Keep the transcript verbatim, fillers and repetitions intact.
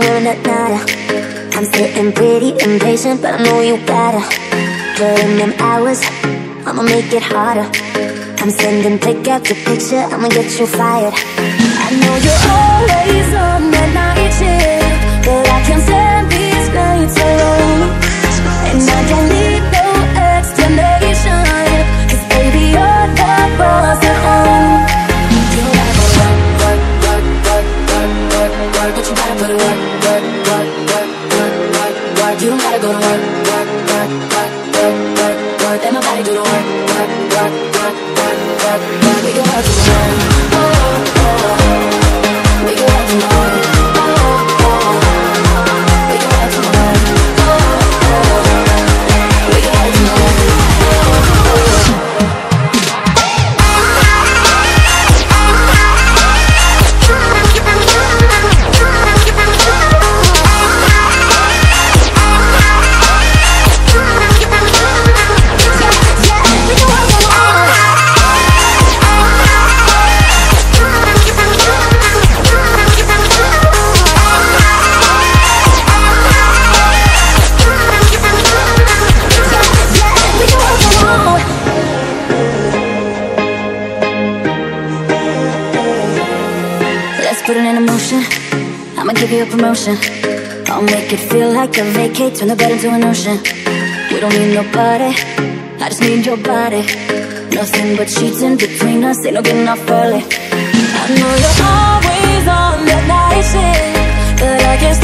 wearing that nada. I'm sitting pretty impatient, but I know you gotta put in them hours, I'ma make it harder. I'm sending pick after picture, I'ma get you fired. I know you're always on that night shift, but I can't stand these nights alone. And I don't need no explanation, cause baby you're the boss at home. You gotta go work, work, work, work, work, work, work, but you gotta put it work, work, work, work, work, work, work. You gotta go to work, work, work, work, work, work, work. Let my body do the work, work, work, work, work, work, work. We go out tomorrow, oh, oh, oh. We go out tomorrow, oh, oh, oh. We go out tomorrow, oh, oh, oh. We go out tomorrow, oh, oh, oh. Put it in motion, I'ma give you a promotion. I'll make it feel like a vacate, turn the bed into an ocean. We don't need nobody, I just need your body. Nothing but sheets in between us, ain't no getting off early. I know you're always on that night shift, but I guess